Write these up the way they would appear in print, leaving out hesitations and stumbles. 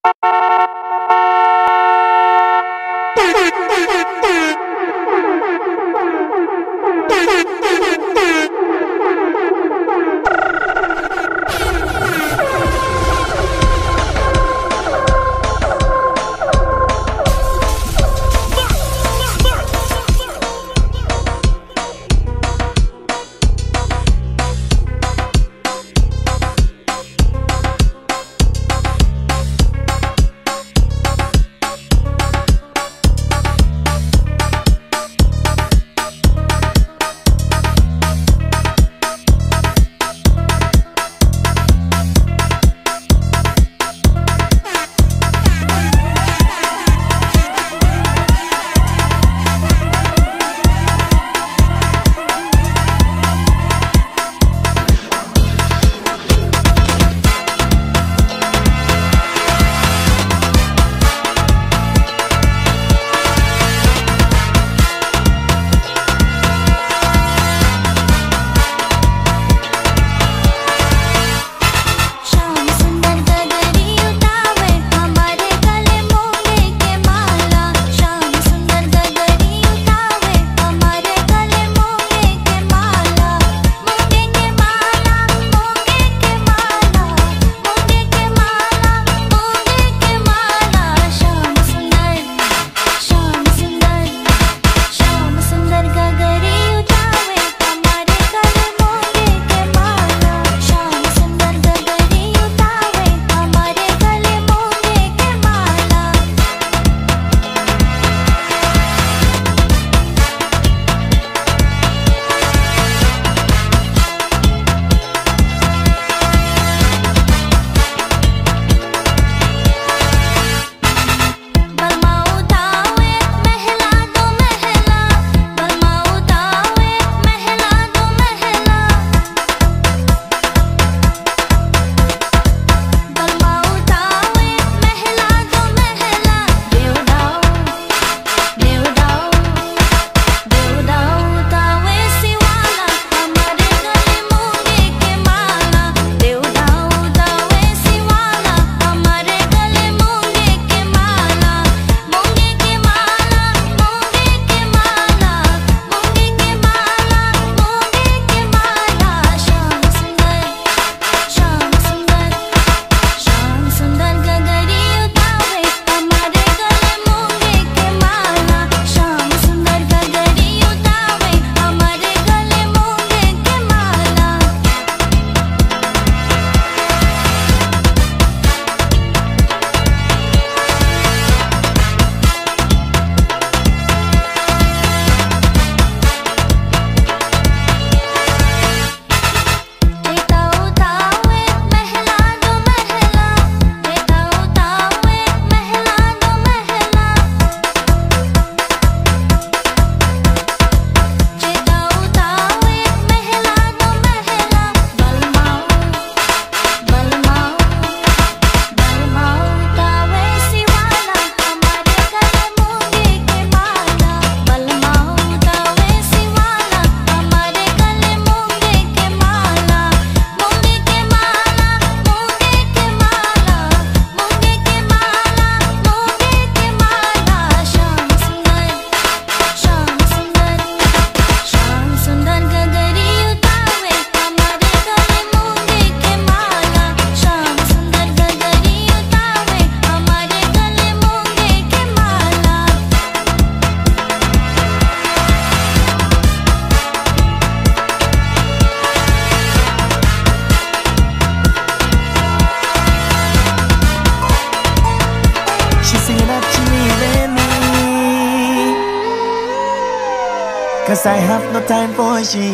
'Cause I have no time for she.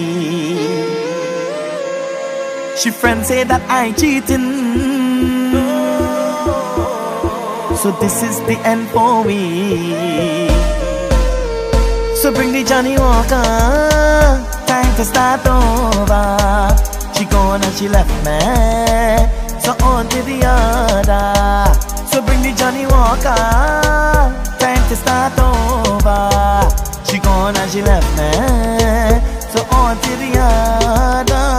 She friends say that I cheating, so this is the end for me. So bring the Johnny Walker, time to start over. She gone and she left me, so on to the other. So bring the Johnny Walker, time to start over. She gone and she left me, so on to the other.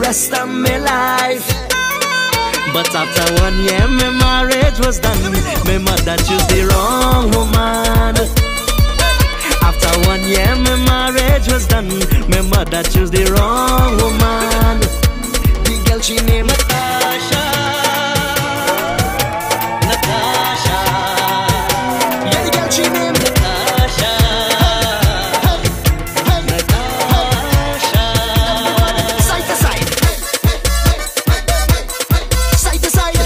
rest of my life. But after 1 year, my marriage was done. My mother chose the wrong woman. After 1 year, my marriage was done. My mother chose the wrong woman. The girl she named Natasha. Natasha. Yeah, the girl she named Natasha. Natasha. Side to side. Side to side.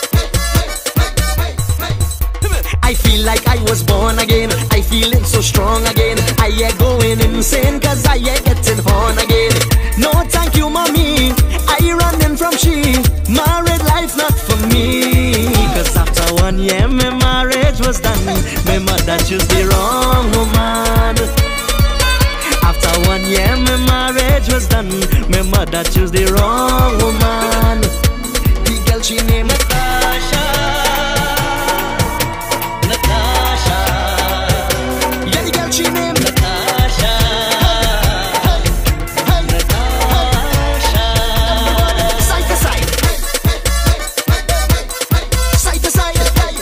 I feel like I was born again. I feeling so strong again. I ain't going insane cause I ain't getting horn again. No thank you mommy, I running from she. Married life not for me. Cause after 1 year my marriage was done. My mother chose the wrong woman. After 1 year my marriage was done. My mother chose the wrong woman. The girl she named Natasha. Natasha. Yeah, the girl she named Natasha. Natasha. Side to side. Side to side.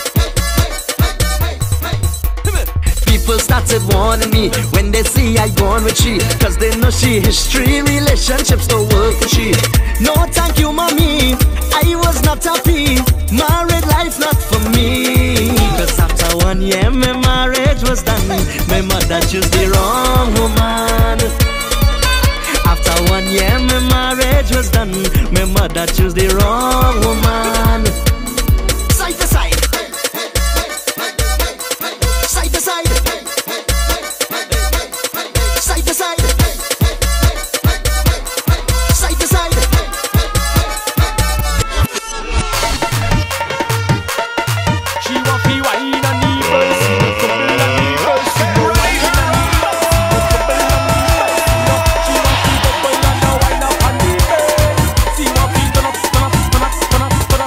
People started warning me when they see I gone with she. Cause they know she history, relationships don't work with she. No thank you mommy, I was not happy. Married life not for me. Cause after 1 year my marriage was done. My mother chose the wrong woman. After 1 year my marriage was done. My mother chose the wrong woman. Side to side. Side to side. Side to side. Side to side. She want fi wine and the bus, couple and the bus. Wine and the bus, couple and the bus. She want fi couple and the wine up on the bus. She want fi turn up, turn up, turn up, turn up, turn up.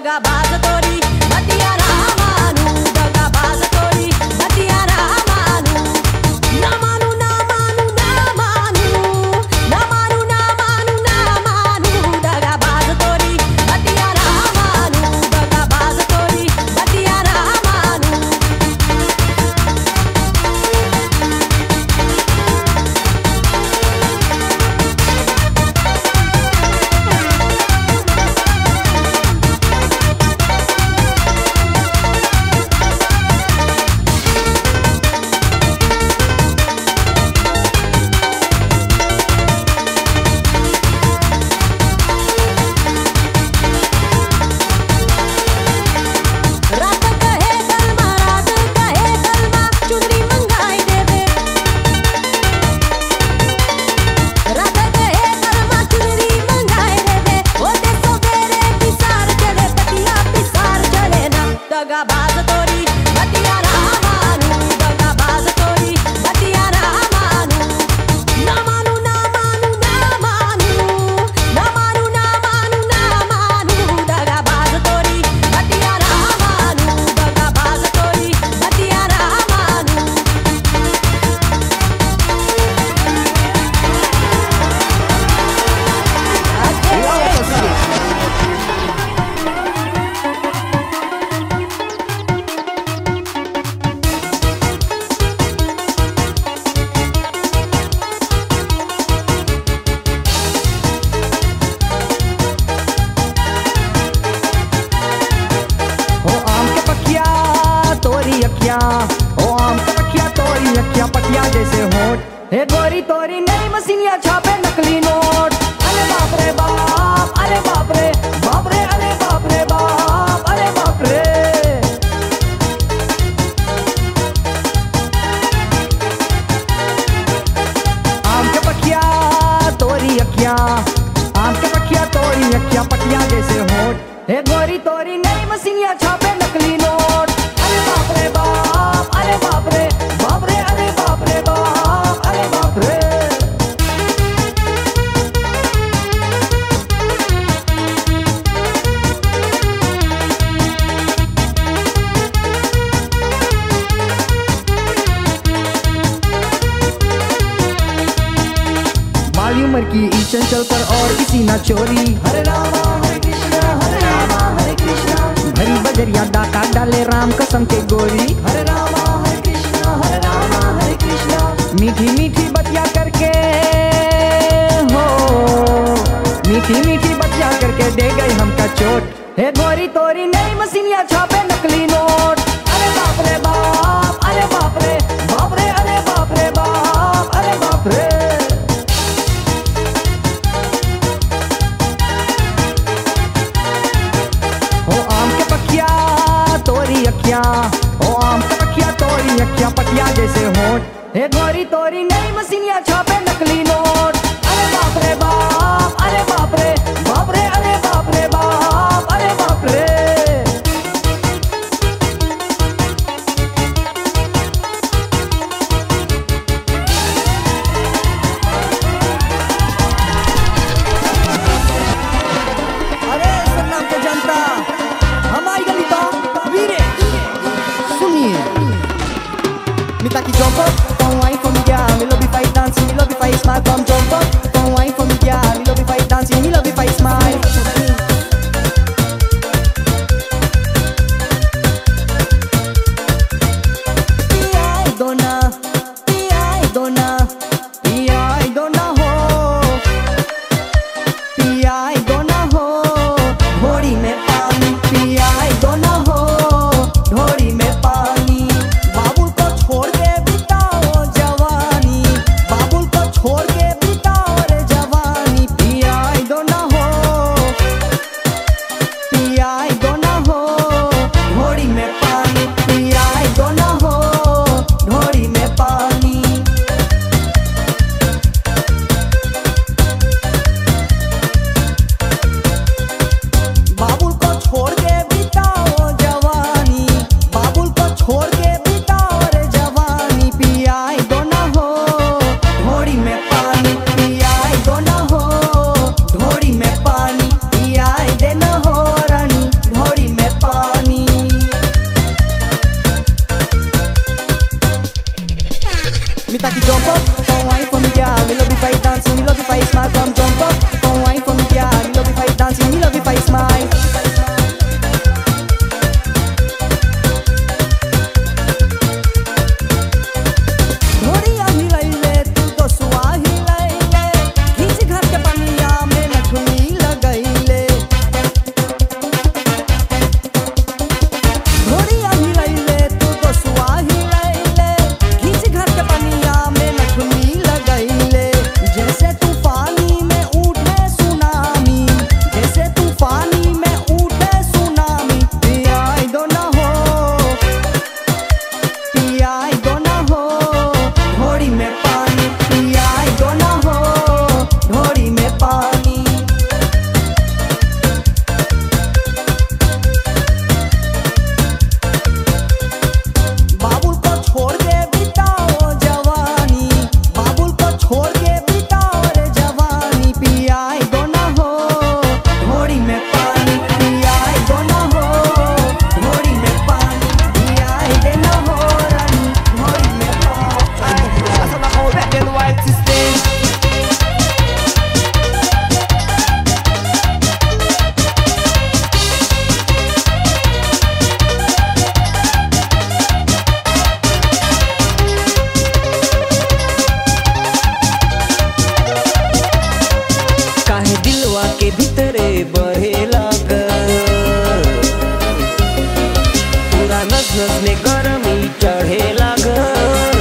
दगाबाज तोरी बतिया ना मानू, दगाबाज तोरी बतिया ना मानू, ना मानू ना मानू ना मानू, ना मानू ना मानू ना मानू, दगाबाज तोरी बतिया ना मानू, दगाबाज तोरी बतिया ना मानू। रात कहे कलमा, रात कहे कलमा, चुनरी मंगाई देवे। रात कहे कलमा, चुनरी मंगाई देवे। ओते सवेरे पिसार चले, पतिया पिसार चले ना, दगाबाज तोरी बतिया ना मानू, दगाबाज तोरी बतिया ना मानू, ना मानू ना मानू ना मानू, ना मानू ना मानू ना मानू, दगाबाज तोरी बतिया ना मानू, दगाबाज तोरी बतिया ना मानू। ओ आम के पकिया तोरी अखियां, ओ आम के पकिया तोरी अखियां, पटिया जैसे होठ। हे गोरी तोरी नई मसीनिया छापे नकली नोट। अरे बाप रे बाप, अरे बाप रे बाप रे, अरे बाप रे बाप, अरे बाप रे। आम के पकिया तोरी अखियां, आम के पकिया तोरी अखियां, पटिया जैसे होठ। हे गोरी तोरी नई मसीनिया छापे नकली नोट। अरे बाप रे बाप, अरे बाप रे बाप रे, अरे बाप रे बाप, अरे बाप रे। बाली उम्र की इस चंचल पर और किसी ना चोरी। हरे रामा हरे कृष्णा, हरे रामा हरे कृष्णा, भरी बजरिया डाका डाले राम कसम के गोरी। हरे रामा हरे कृष्णा, हरे रामा हरे कृष्णा, मीठी मीठी बतिया करके हो, मीठी मीठी बतिया करके दे गई हमका चोट। हे गोरी तोरी नई मसीनिया छापे नकली नोट। अरे बाप रे बाप, अरे बाप रे बाप रे, अरे बाप रे बाप, अरे बाप रे। ओ आम के पकिया तोरी अखियां, ओ आम के पकिया तोरी अखियां, पटिया जैसे होठ। हे गोरी तोरी नई मसीनिया छापे नकली नोट। अरे बाप रे बाप, अरे बाप रे बाप रे, अरे बाप रे बाप, अरे बाप रे। अरे सन्नाम को जनता, हमारी गली तो वीरे सुनिए। मिता की jumper, don't whine for me girl, me love if I dance, me love if I smile, come jump up, don't whine for me girl, me love if I dance, me love if I smile. Piai dona ho, पियाई दो ना हो ढोरी में पानी, पियाई दो ना हो ढोरी में पानी। बाबुल को छोड़ के बिताओ जवानी, बाबुल को छोड़ के के भीतरे बढ़े लागल, पूरा नस नस में गरमी चढ़े लागल,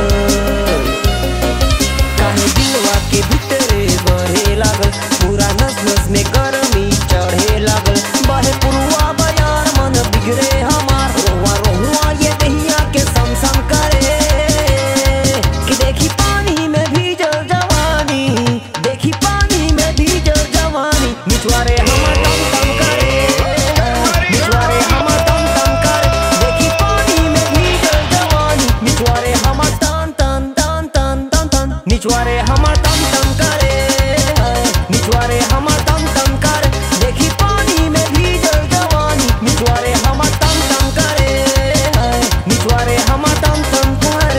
काहे दिलवा के भीतरे बढ़े लागल, पूरा नस नस में गरमी चढ़े लागल। बहे पुरवा बयार मन बिगड़े हमार, रोआ रोहुआ ये दहिया के सम सम करे, कि देखी पानी में भीजल जवानी, देखी पानी में भीजल जवानी, मिचवारे हमर दम दम करे, मिचवारे हमर दम दम करे, देखी पानी में भीजल जवानी, मिचवारे हमर तन तन तन तन तन तन, मिचवारे हमर दम दम करे, मिचवारे हमर दम दम करे, देखी पानी में भीजल जवानी, मिचवारे हमर दम दम करे, मिचवारे हमर दम दम करे।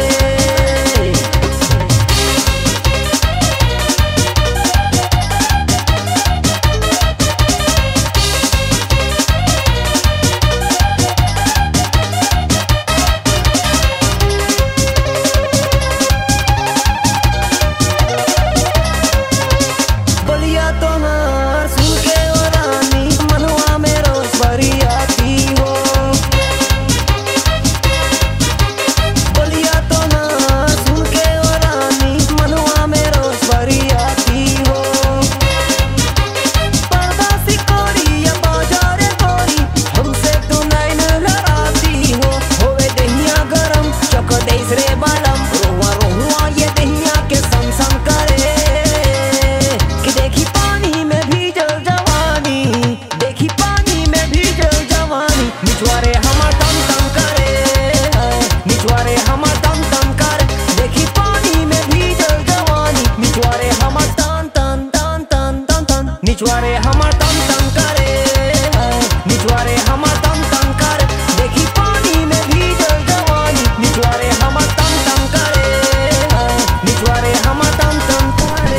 बोलिया तोहार सुन के ओ रानी, मनवा में रोज भरी आती हो, बोलिया तोहार सुन के ओ रानी, मनवा में रोज भरी आती हो, पर्दा सिकोरी या बाजारे गोरी, हमसे तू नैन लड़ाती हो, होवे दहिया गरम चक देस रे बालम, रोआ रोहुआ ये दहिया के सम सम करे, कि देखी पानी में भीजल जवानी, देखी पानी में भीजल जवानी, मिचवारे हमर दम दम करे, मिचवारे हमर दम दम करे, देखी पानी में भीजल जवानी, मिचवारे हमर तन तन तन तन तन तन, मिचवारे हमर दम दम करे, मिचवारे हमर दम दम करे, देखी पानी में भीजल जवानी, मिचवारे हमर दम दम करे, मिचवारे हमर दम दम करे।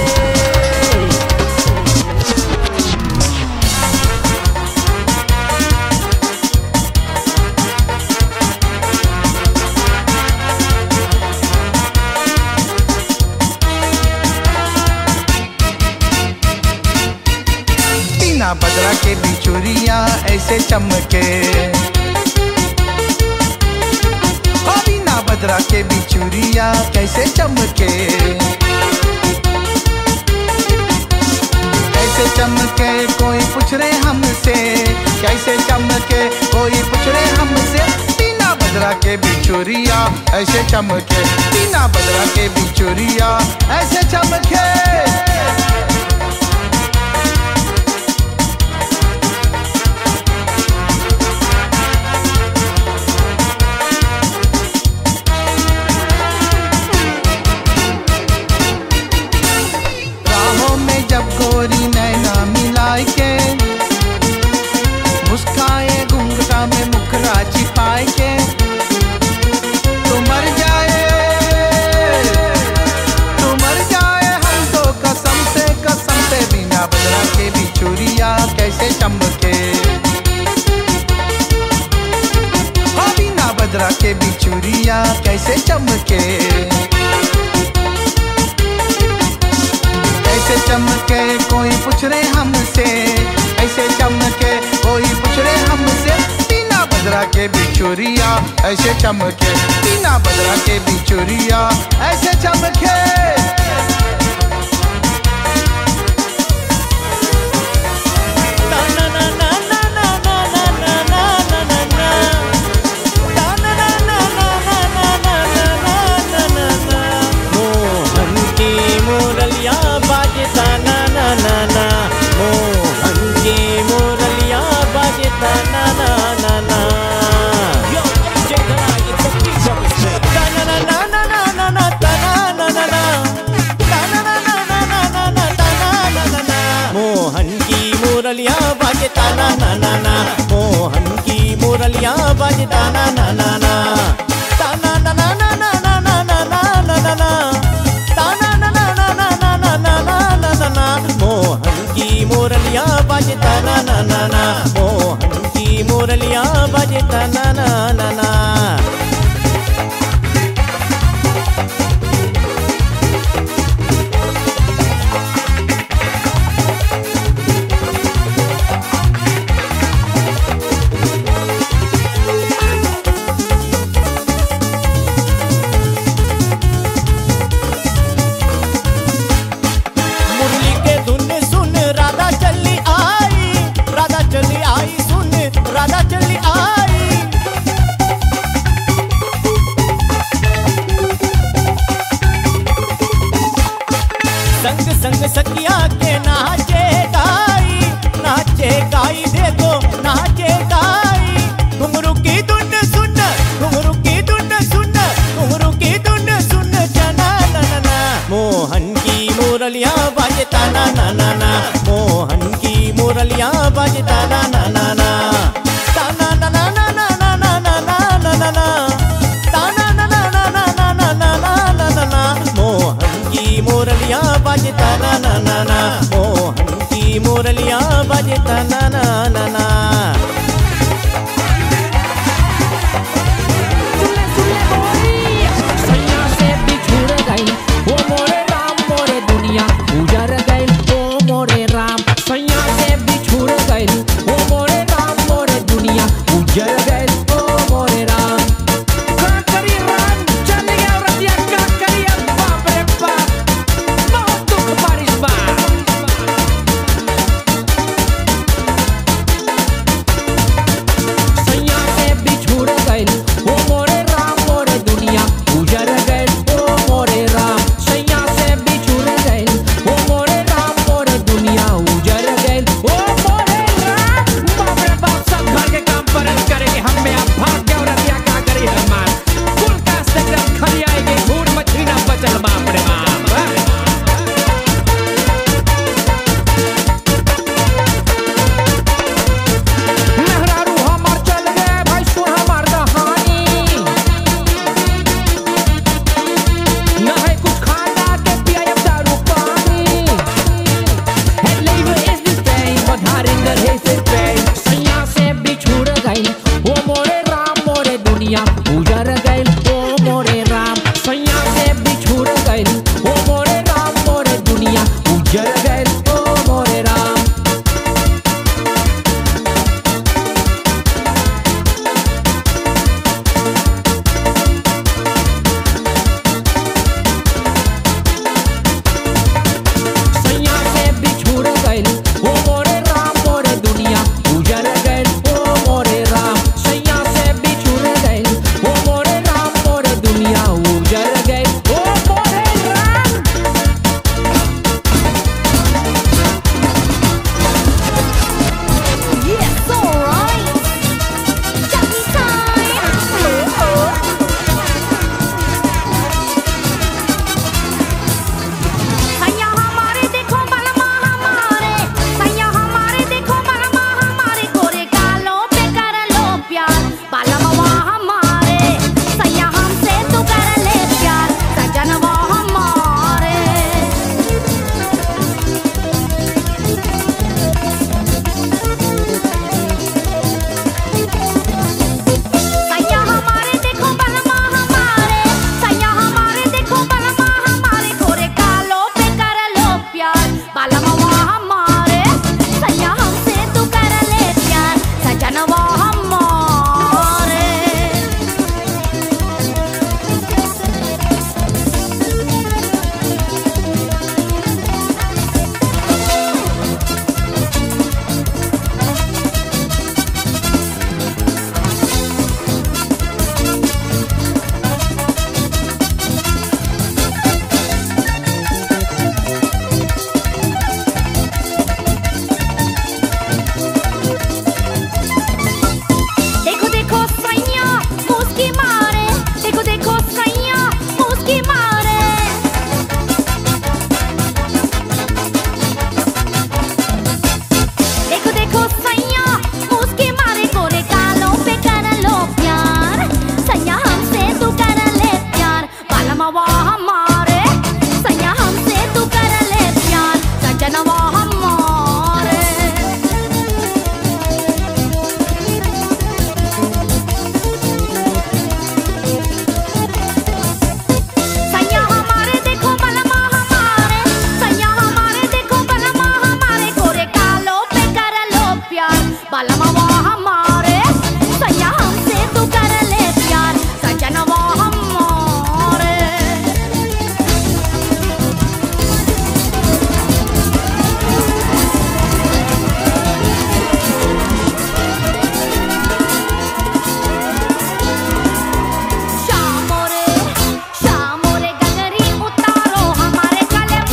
बिना बदरा के बिचुरिया ऐसे चमके, ओ बिना बदरा के बिचुरिया कैसे चमके, कैसे चमके कोई पूछ रहे हमसे, कैसे चमके कोई पूछ रहे हमसे, बिना बदरा के बिचुरिया ऐसे चमके, बिना बदरा के बिचुरिया ऐसे चमके। राहों में जब गोरी नैना मिलाए के, मुस्काए घुंघटा में मुखरा छिपाए के, तो मर जाए हम तो कसम से बिना बदरा के बिचुरिया कैसे चमके, हो बिना बदरा के बिचुरिया कैसे चमके, ऐसे चमके कोई पूछ रहे हमसे, ऐसे चमके कोई पूछ रहे हमसे, बिना बदरा के बिचुरिया ऐसे चमके, बिना बदरा के बिचुरिया ऐसे चमके। मोहन की मुरलिया बाजता ना ना ना ना, मोहन की मुरलिया बाजता ना ना ना ना। Yo, DJ Kalai, it's a piece of respect. Ta na na na na na na na, ta na na na na, ta na na na na na na na, ta na na na na। Mohan की मुरलिया बाजता ना ना ना ना, मोहन की मुरलिया बाजता ना ना ना ना, ta na na na na na na ना ना ना ना ना, ta na na na na na ना ना ना ना ना ना। मोहन की मुरलिया बाजता ना ना ना ना, मोहन की मुरलिया बाजता ना ना ना ना। बजता ना ना ना ना ताना ना ना ना ना ना ना ना ना ना ना ताना ना ना ना ना ना ना ना ना ना ना मोहन की मुरलियाँ बजता ना ना ना ना मोहन की मुरलियाँ बजता ना ना ना ना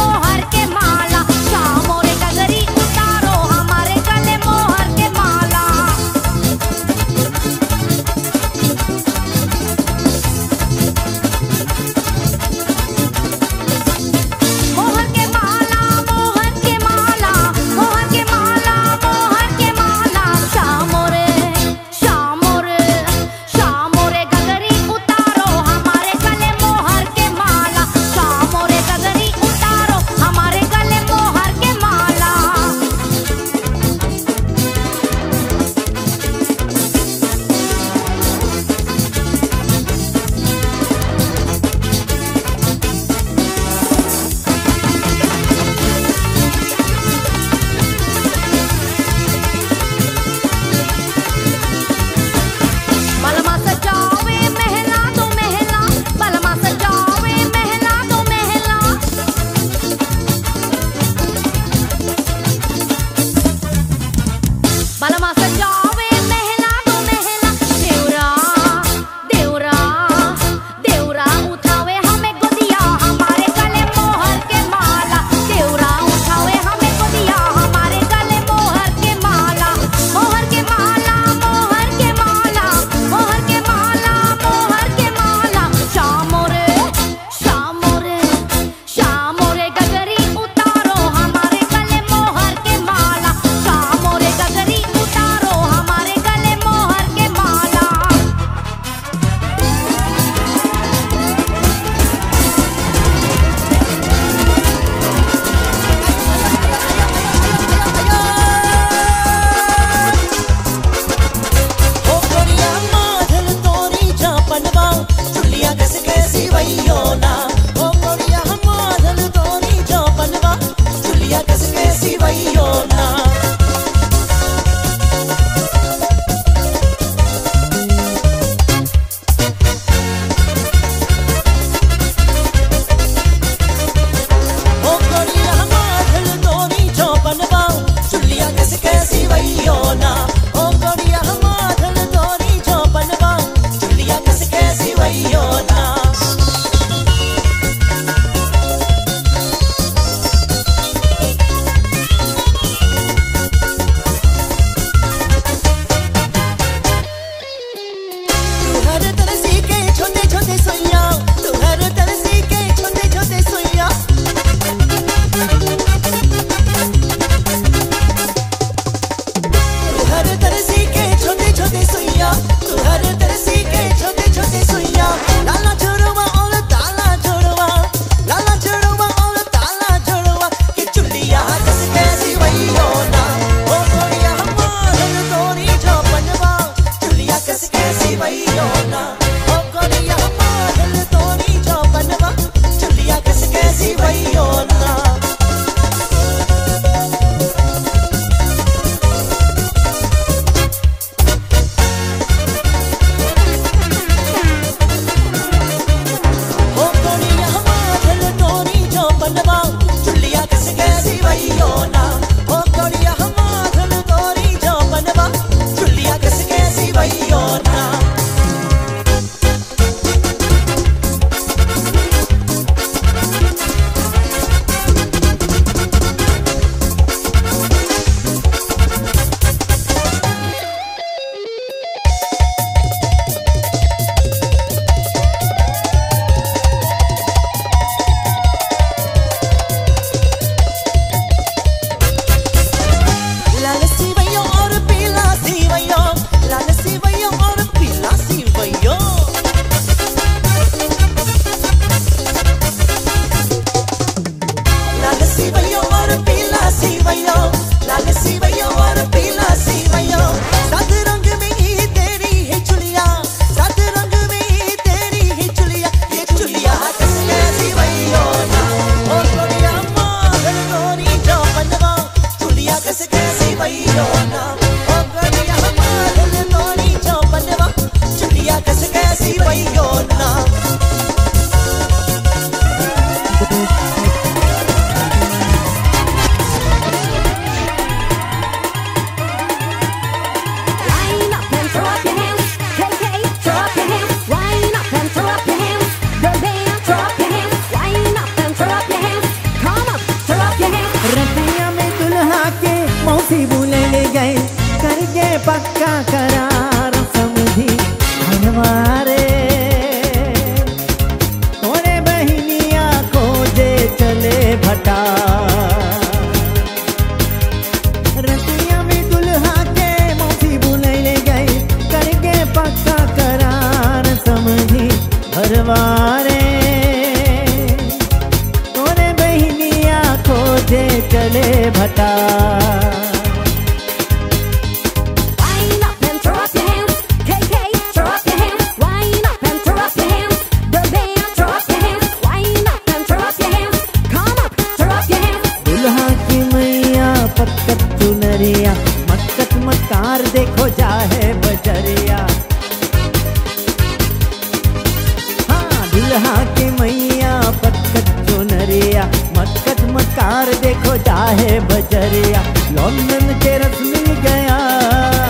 माला पक्का करार समझी हमारे तोरे बहनिया खोजे चले भटा रतिया में दुल्हा के मौसी बुलैले गई करके पक्का करार समझी भरवारे तोरे बहनिया खोजे चले भटा मक्कत मकार देखो जाहे बजरिया। हाँ दुल्हा की मैया पक्कत चुनरिया मक्कत मकार देखो जाहे बजरिया। लंदन के रस मिल गया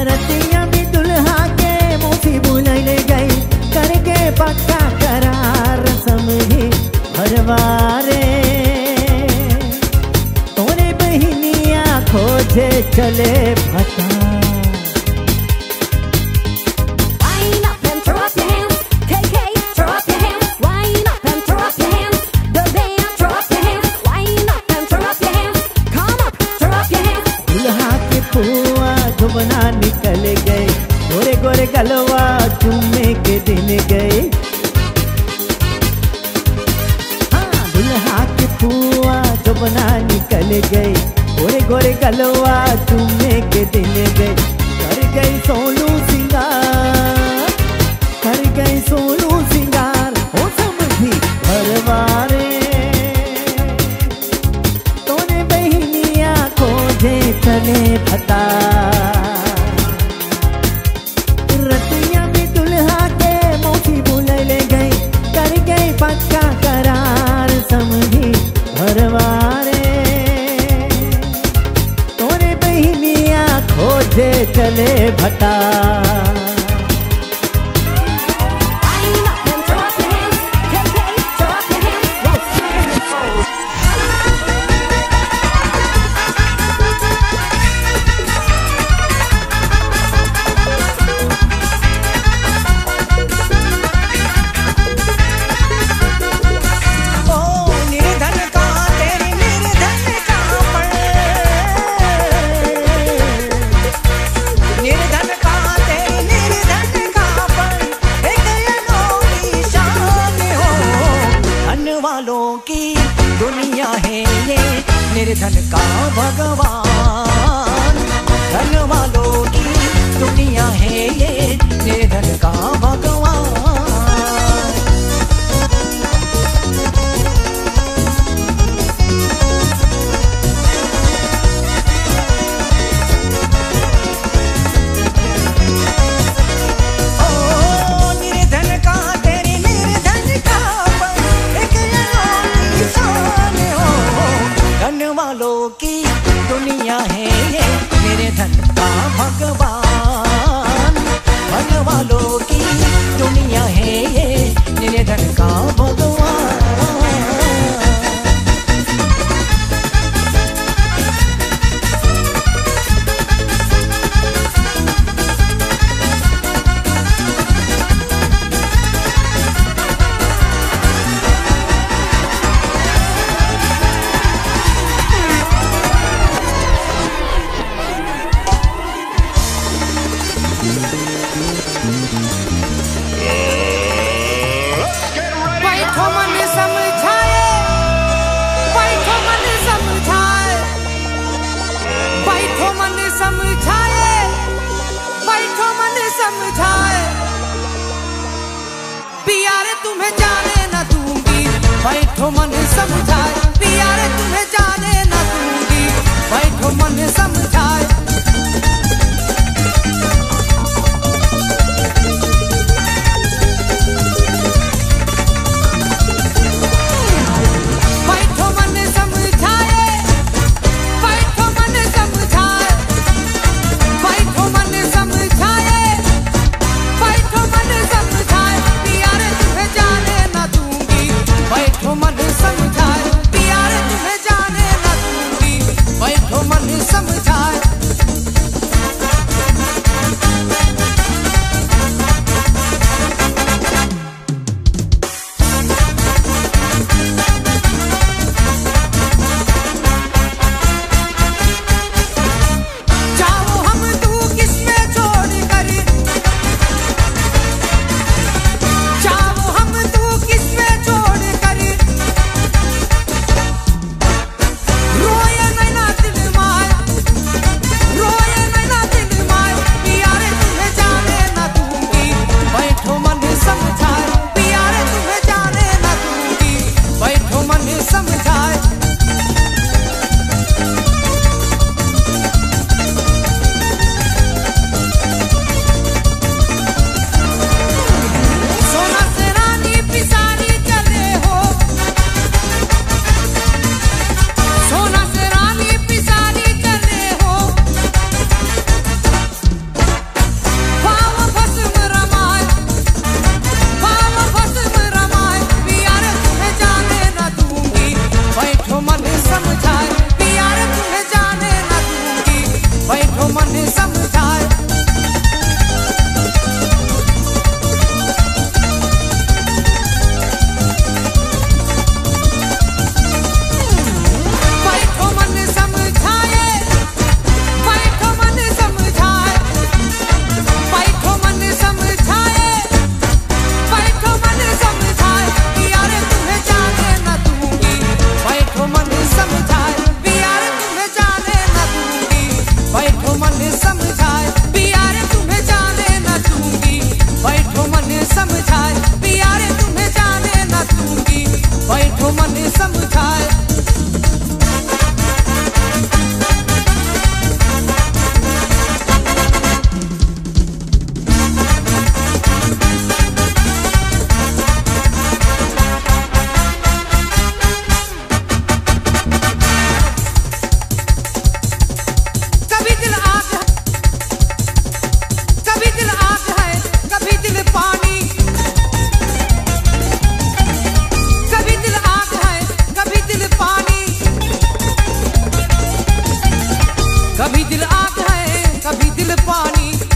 रतिया भी दुल्हा के मोती बुलैले गई करके पक्का करार समझी भरवारे तोरे बहिनिया खोजे चले भता बना निकल गए गोरे गोरे गलवा चूमे के दिन गए हाँ दुल्हा के पुआ जो बना निकल गए गोरे गोरे गलवा चूमे के दिन गए कर गई सोनू सिंगार कर गई सोनू सिंगार हो समझी भरवारे तोने बहिनिया खोजे चले भता पक्का करार समझी भरवारे तोरे बहिनिया खोजे चले भटा निर्धन का भगवान धन वालों की दुनिया है ये निर्धन का भगवान ओ निर्धन का तेरी निर्धन का एक शान हो धन वालों की दुनिया है ये मेरे धन का भगवान धन वालों की दुनिया है ये मेरे धन का भगवान तुम्हें जाने न दूंगी बैठो मन समझाए पिया रे तुम्हें जाने न दूंगी बैठो मन समझाए बैठो मन समझाए बैठो मन समझाए बैठो मन समझाए बैठो मन समझाए पिया रे तुम्हें जाने न दूंगी बैठो मन समझाए पिया रे तुम्हें जाने न दूंगी बैठो मन समझाए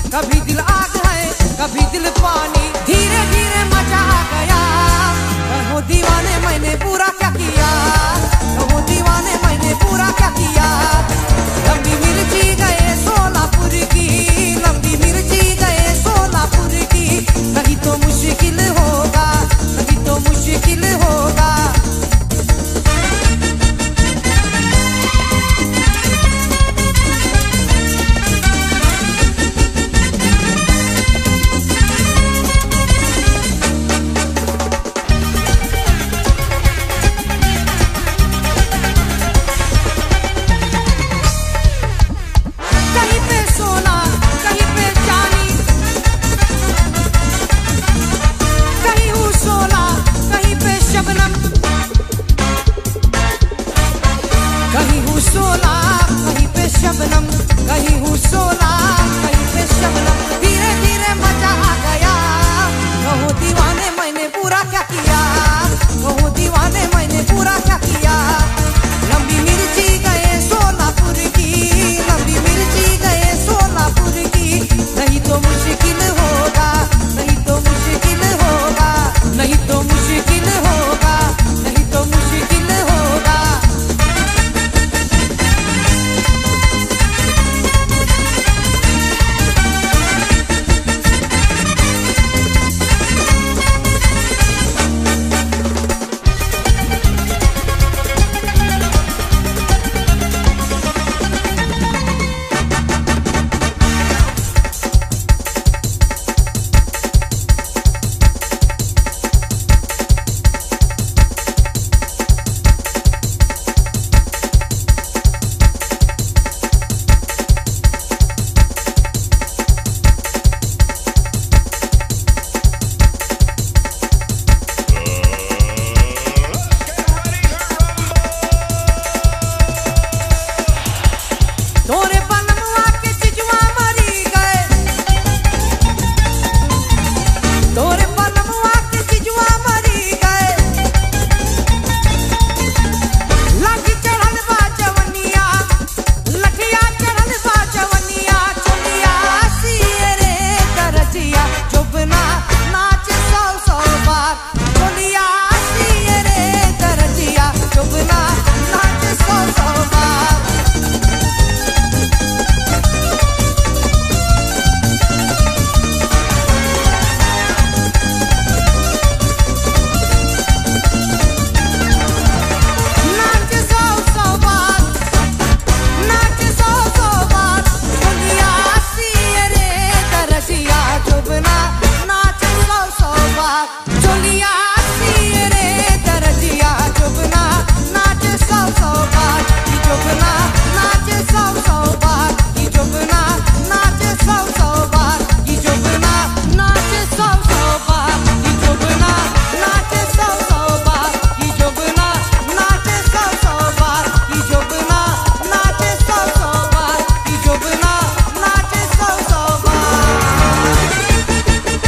कभी दिल आग है कभी दिल पानी, धीरे धीरे मचा गया। कहो दीवाने मैंने पूरा क्या किया, कहो दीवाने मैंने पूरा क्या किया। लंबी मिर्ची गए सोलापुर की, लंबी मिर्ची गए सोलापुर की। नहीं तो मुश्किल होगा, नहीं तो मुश्किल होगा। कहीं पे सोना कहीं पे चांदी, कहीं हूँ सोना कहीं पे शबनम, कहीं हूँ सोना कहीं पे शबनम, कहीं हूँ सोना कहीं पे शबनम। धीरे धीरे मचा गया। कहो दीवाने मैंने पूरा क्या किया, कहो दीवाने मैंने पूरा क्या किया। लंबी मिर्ची गए सोलापुर की, लंबी मिर्ची गए सोलापुर की। नहीं तो मुश्किल होगा, नहीं तो मुश्किल होगा, नहीं तो मुश्किल होगा, नहीं तो मुश्किल होगा। तोरे बनमुआ के चिजुआ मरी गए, तोरे बनमुआ के चिजुआ मरी गए। लाठी चढ़ल बा जवनिया, लठिया चढ़ल बा जवनिया। चोलिया सिए रे दरजिया, चुबना नाच सौ सौ बार। चोलिया सिए रे दरजिया, चुबना नाच सौ सौ बार। नाच सौ सौ बार, नाच सौ सौ बार। चोलिया सिए रे दरजिया, चुबना नाच सौ सौ बार। चोलिया सिए रे दरजिया, चुबना नाच सौ सौ बार। की चुबना नाच सौ सौ बार, की चुबना नाच सौ सौ बार, की चुबना नाच सौ सौ बार, की चुबना नाच सौ सौ बार, की चुबना नाच सौ सौ बार, की चुबना नाच सौ सौ बार, की चुबना नाच सौ सौ बार।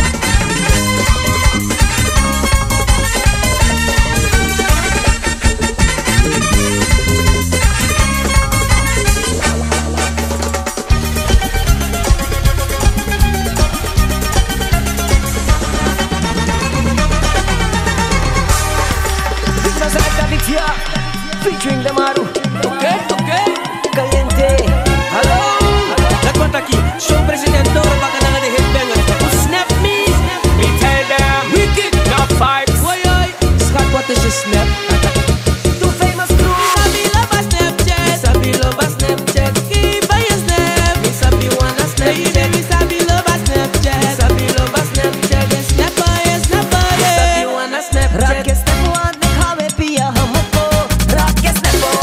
Featuring Damaru, Caliente. Hello. Nagkwanta aqui, sou o presidente do Bacananga de Headbanger. Snap me, me tell them. Wicked, not fight. Oi, oi. Scott, what is your snap? Too famous crew. Sabi love a Snapchat. Sabi love a Snapchat. Give a snap. Me sabi wanna Snapchat. Me sabi love a Snapchat. Sabi love a Snapchat. Snap a snap a. Sabi wanna Snapchat. रात के step वाद दिखावे पिया हमको, रात के step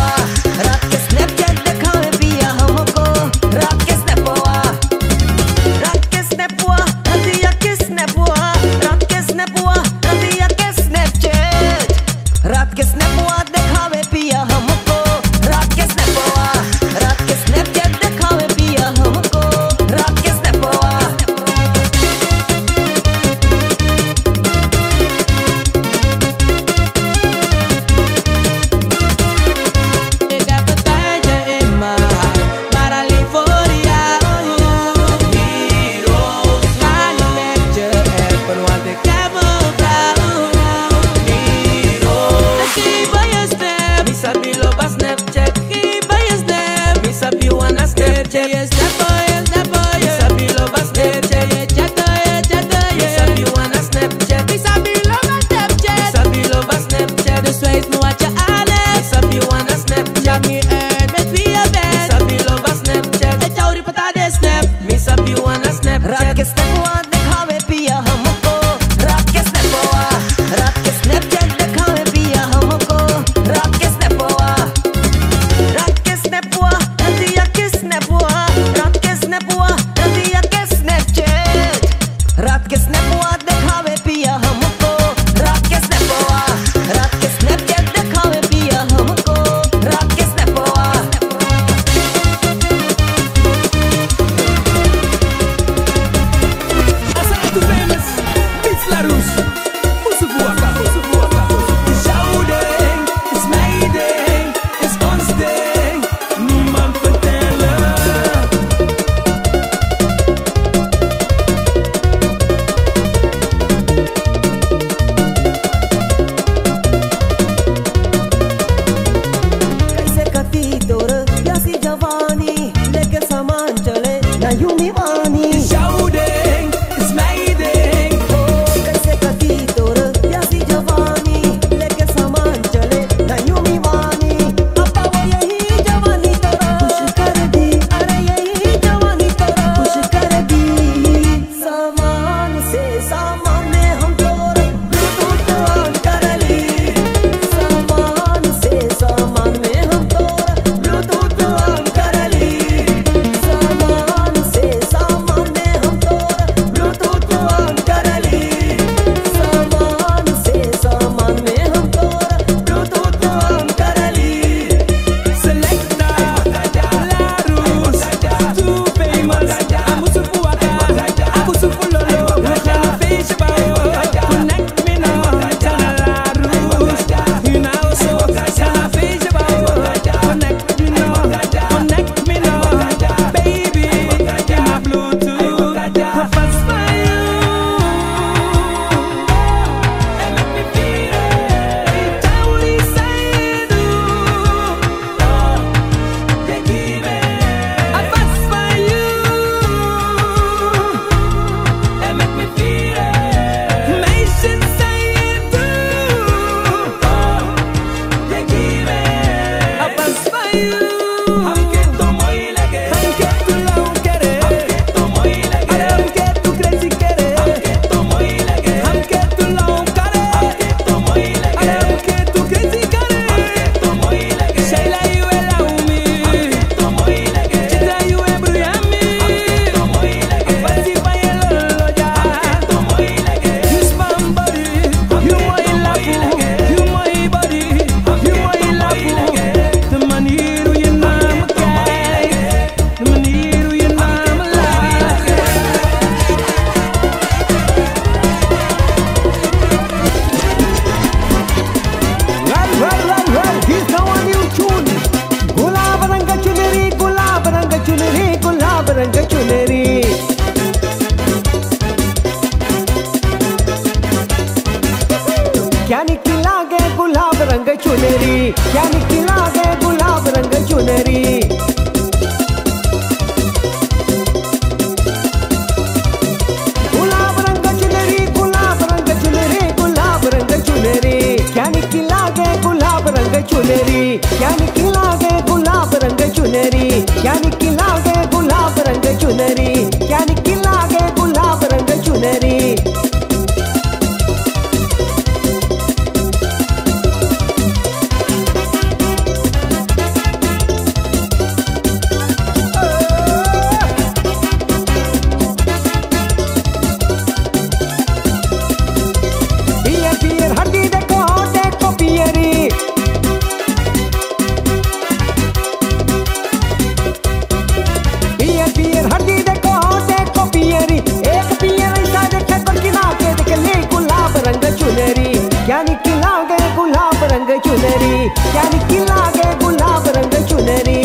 चुनरी क्या निकी लागे गुलाब रंग चुनरी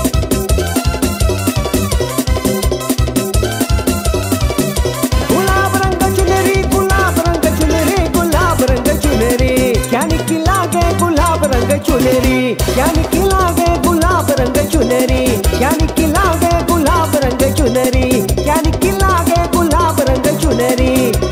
गुलाब रंग चुनरी गुलाब रंग चुनरी गुलाब रंग चुनरी क्या निकी लागे गुलाब रंग चुनरी क्या निकी लागे गुलाब रंग चुनरी क्या निकी लागे गुलाब रंग चुनरी क्या निकी लागे गुलाब रंग चुनरी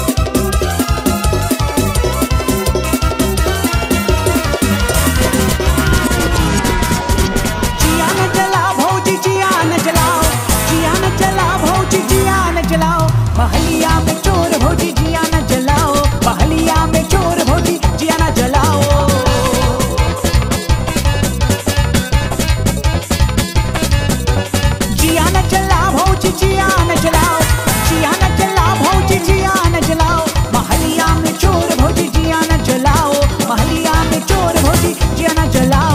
महलिया में चोर भौजी जिया न जलाओ महलिया में चोर भौजी जिया न जलाओ जिया न जला भौजी जिया न जलाओ जिया न जला भौजी जिया न जलाओ महलिया में चोर भौजी जिया न जलाओ महलिया में चोर भौजी जिया न जलाओ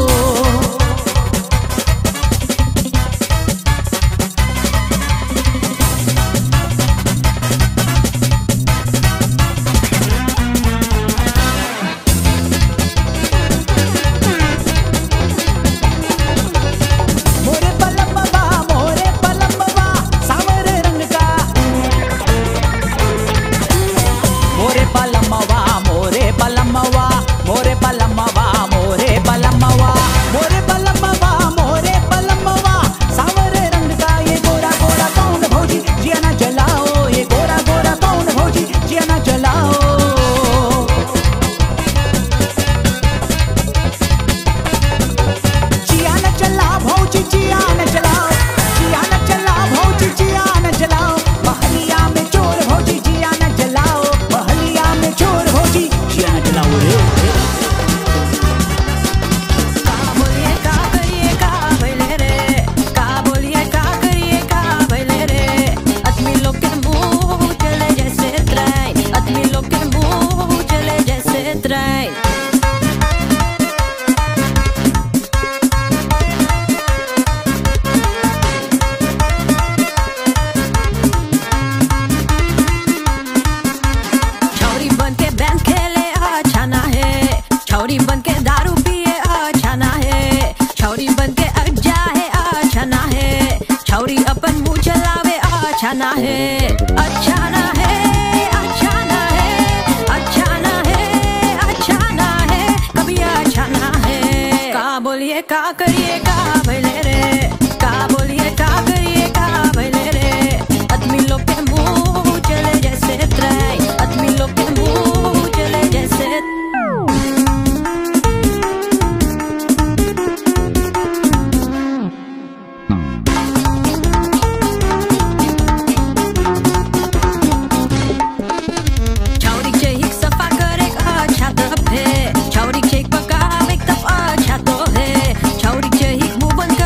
छौरी बन के दारू पिए अच्छा ना है छौरी बन के अज्जा है अच्छा ना है छौरी अपन मुंह चलावे अच्छा ना है अच्छा ना है अच्छा ना है अच्छा ना है अच्छा ना है कभी अच्छा ना है का बोलिए का करिए का भले रे का बोलिए का करिए का भले रे आदमी लोग के मुंह चले जैसे त्राई आदमी लोग के मुंह चले जैसे छौरी के पकावे तब अच्छा तो है छौरी के ही मुंह बंद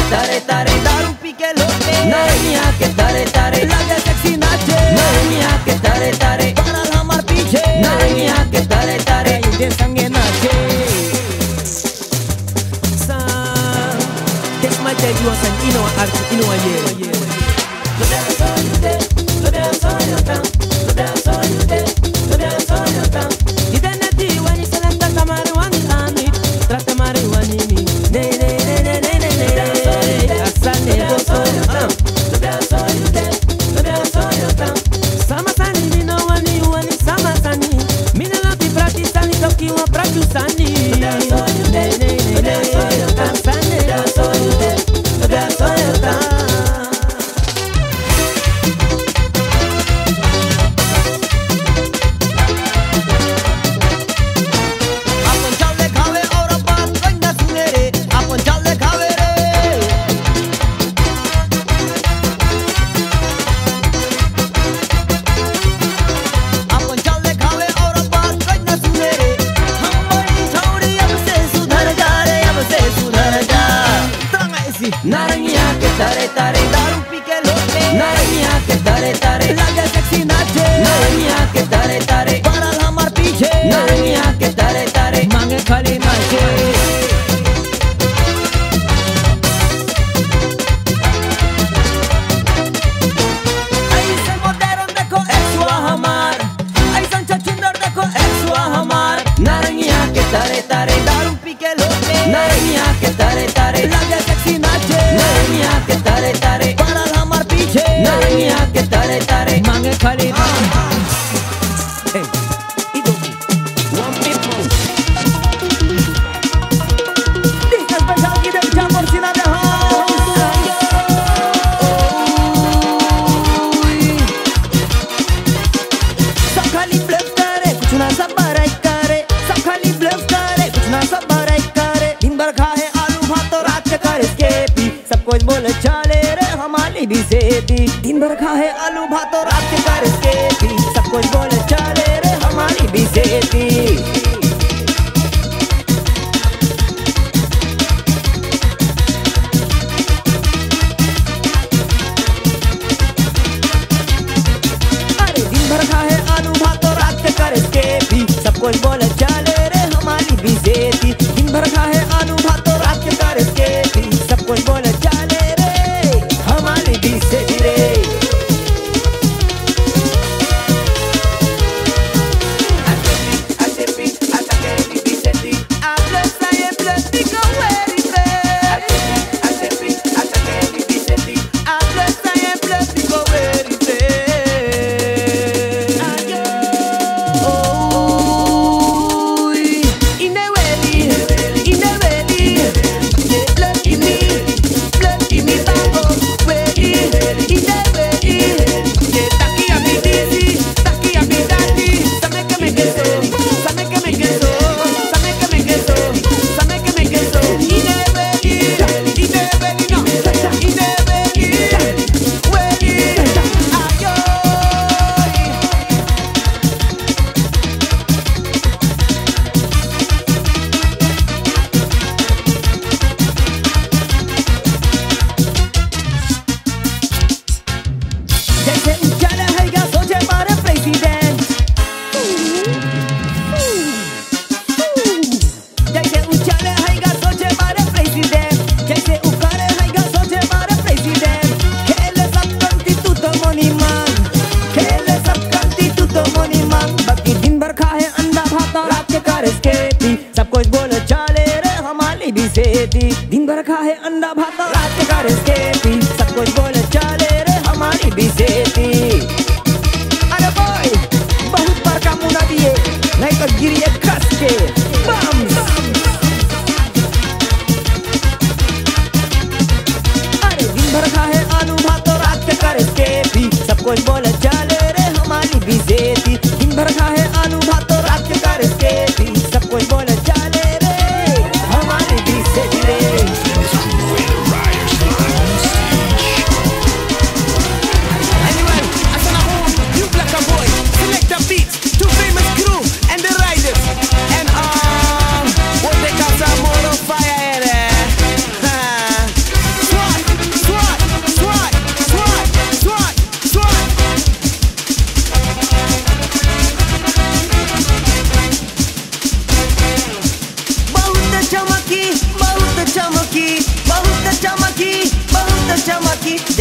तारे तारे दारू पी के लोटे नारंगिया के तारे तारे लगे सेक्सी नाचे नारंगिया के तारे तारे पड़ल हमार पीछे नारंगिया के तारे तारे इनके संगे नाचे This might take you as an yeah. Lo dance all you day, lo dance all your time, lo dance all you day, lo dance all your time. Identity when you select the marijuana on it, trata marijuana ni. Ne ne ne ne ne ne ne. Asane gozo. Lo dance all you day, lo dance all your time. Sama sani ni no wani wani sama sani. Mina la pi practice sani toki wa practice sani. Lo dance all you day, lo dance all your time. Asane Lo dance all you day, lo dance all your time. आपण चालले खावे और बात कन्या सुने रे आपण चालले खावे रे आपण चालले खावे और बात कन्या सुने रे हम बड़ी छोड़ी अब से सुधर जा रे अब से सुधर जा तरंगा ऐसी नारंगिया के तारे तारे दारू पी के लोटे नारंगिया के तारे तारे लगे सेक्सी नाचे नारंगिया के तारे तारे पड़ल हमार पीछे नारंगिया के तारे तारे मांगे खाली नाचे. ऐसे मोटेरन देखो एक्सुआ हमार ऐसा छछुंदर देखो एक्सुआ हमार नारंगिया के तारे तारे दारू पी के लोटे नारंगिया के तारे तारे लगे सेक्सी नाचे नारंगिया के तारे तारे पड़ल हमार पीछे नारंगिया के तारे तारे मांगे खाली Disco special की देख जा मोरसिना दे सब खाली ब्लफ करे कुछ ना सब बराई करे सब खाली ब्लफ करे कुछ ना सब बराई करे दिन भर खाए आलू भात और रात के कर इसके पी सब कुछ बोले चले रे हमारी भी सेती दिन भर खाए आलू भात और रात के कर इसके पी सब कुछ बोले चले रे हमारी भी सेती अरे दिन भर खाए आलू भात और रात के कर इसके भी सब कुछ बोले चले रे हमारी भी सेती दिन भर खाए आलू भात और रात के कर इसके भी सब कुछ बोले चले रे हमारी भी सेती रे जैसे उजाला हैगा सोचे मारे प्रेसिडेंट जैसे उजाला हैगा सोचे मारे प्रेसिडेंट जैसे उकारे हैगा सोचे मारे प्रेसिडेंट खेले सब कंती तू तो मनी मान खेले सब कंती तू तो मनी मान बाकी दिन भर खाए अंडा भात रात के कर इसके पी सब कुछ बोले चले रे हमारी भी सेती दिन भर खाए अंडा भात रात के कर इसके पी सब कुछ बोले चले रे हमारी भी सेती अरे भाई बहुत बड़का मुना दिए नहीं तो गिरिए कस के बम अरे दिन भर खाए आलू भात और रात के कर इसके भी सब कुछ बोले चले रे हमारी भी सेती दिन भर खाए आलू भात और रात के कर इसके भी सब कुछ बोले चले रे हमारी भी सेती रे Fire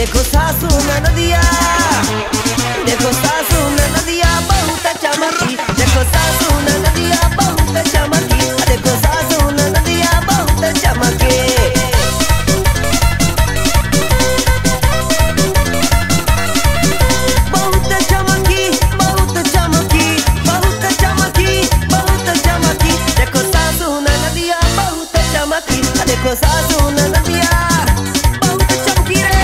देखो सासू नदिया, देखो सासू नदिया बहुत चमकी, देखो सासू नदिया बहुत चमकी, देखो सासू नदिया बहुत चमके। बहुत चमकी, बहुत चमकी, बहुत चमकी, बहुत चमकी, देखो सासू नदिया बहुत चमकी, देखो सासू नदिया बहुत चमकी रे।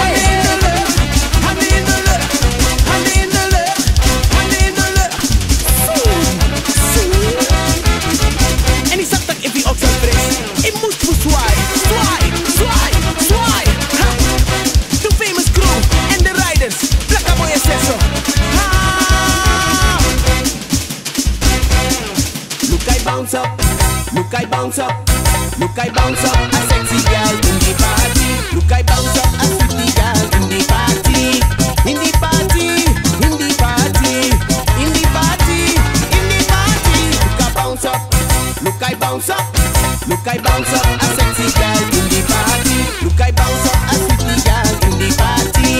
Bounce up, look I bounce up, look I bounce up, a sexy girl in the party. Look I bounce up, a sweetie girl in the party, in the party, in the party, in the party, in the party. Look I bounce up, look I bounce up, look I bounce up, a sexy girl in the party. Look I bounce up, a sweetie girl in the party.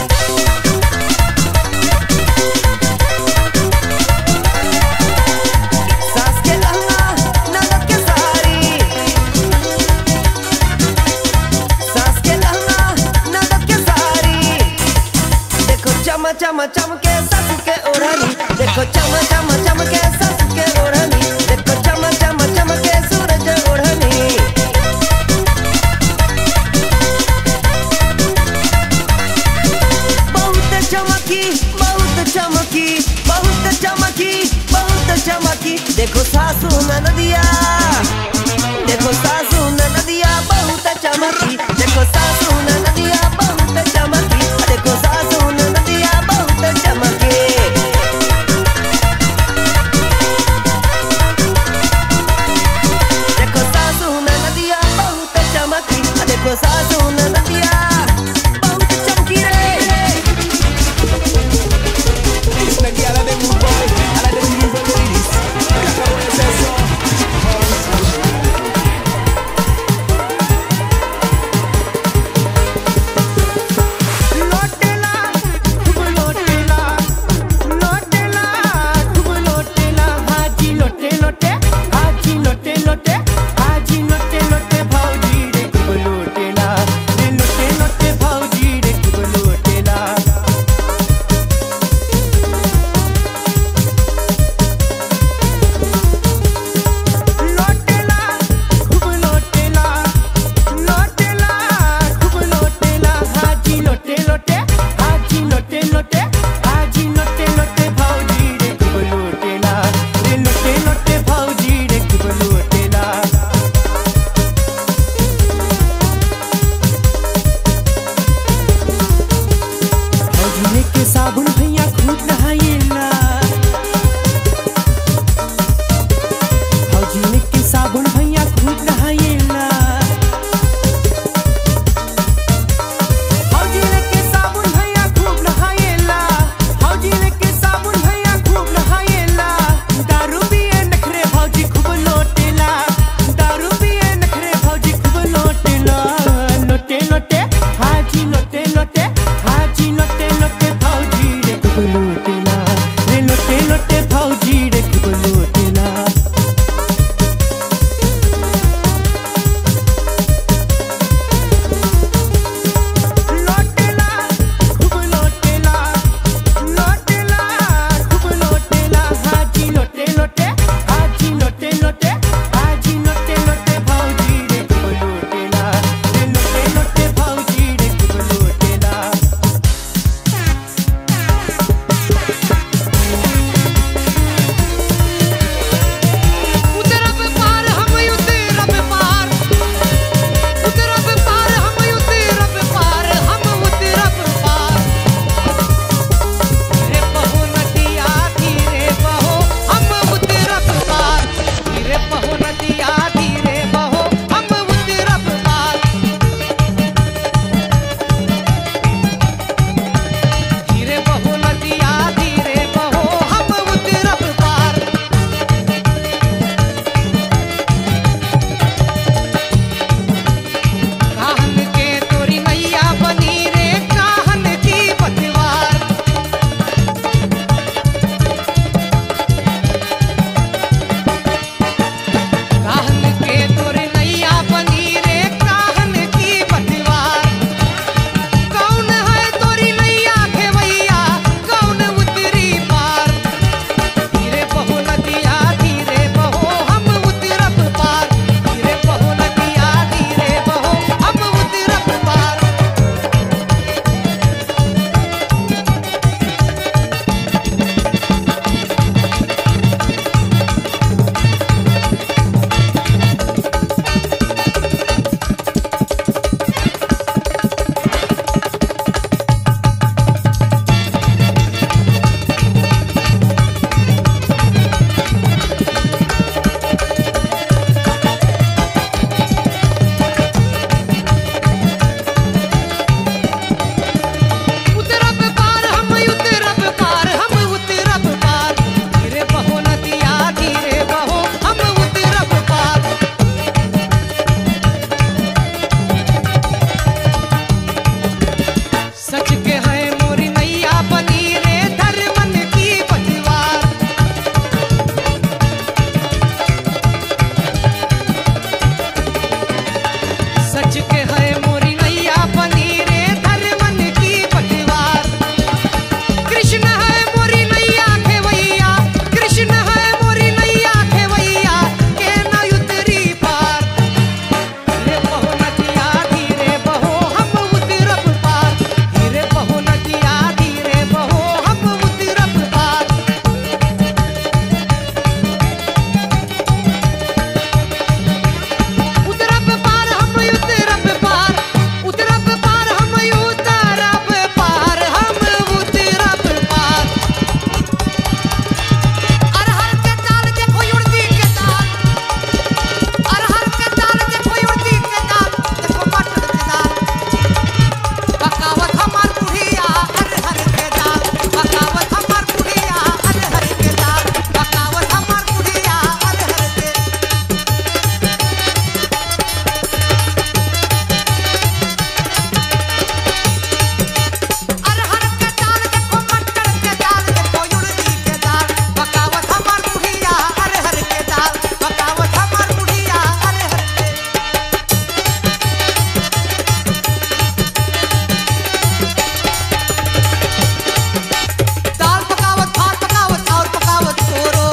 चम चम के सासू के ओढ़नी, देखो चम चम चम के सासू के ओढ़नी, देखो चम चम चम के सूरज ओढ़नी। बहुत चमकी, बहुत चमकी, बहुत चमकी, बहुत चमकी, देखो सासू नदिया, देखो सासू नदिया बहुत चमकी, देखो सासू नदिया बहुत चमकी, देखो सासू नदिया बहुत चमके। देखो सासू नदिया बहुत चमकी, देखो सासू नदिया बहुत चमकी रे। It's the girl of the mood boy, all of them beautiful ladies. Black and white says so. के है मोरी नैया बनी रे धर्मन की पटवार। कृष्ण है मोरी नैया खेवैया, कृष्ण है मोरी नैया खेवैया, के न उतरी पार। धीरे बहो नदिया धीरे बहो हम उतरब पार, धीरे बहो नदिया धीरे बहो हम उतरब पार। उतरब पार हम उतरब पार, उतरब पार हम उतरब पार, हम उतरब पार। अरहर के दाल देखो उड़दी के दाल, अरहर के दाल देखो उड़दी के दाल, देखो मटर के दाल। पकावत हमार बुढ़िया अरहर के दाल, पकावत हमार बुढ़िया अरहर के दाल, पकावत हमार बुढ़िया अरहर के। अरहर के दाल देखो मटर के दाल, देखो उड़दी के दाल, पकावत हमार बुढ़िया अरहर के दाल, पकावत हमार बुढ़िया अरहर के। दाल पकावत भात पकावत और पकावत तोरो,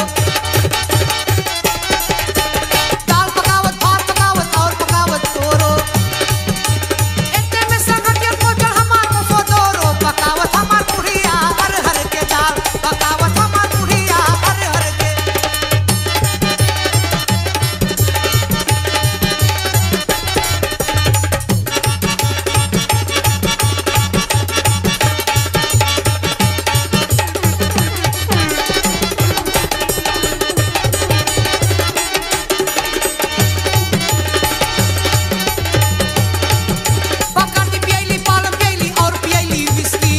दाल पकावत भात पकावत और पकावत तोरो। एते में संगतिया पोचल हमार मुफोदोरो, पकावत हमार बुढ़िया अरहर के दाल, पकावत हमार बुढ़िया अरहर के। बकाती पियली पालम पियली और पियली विस्की,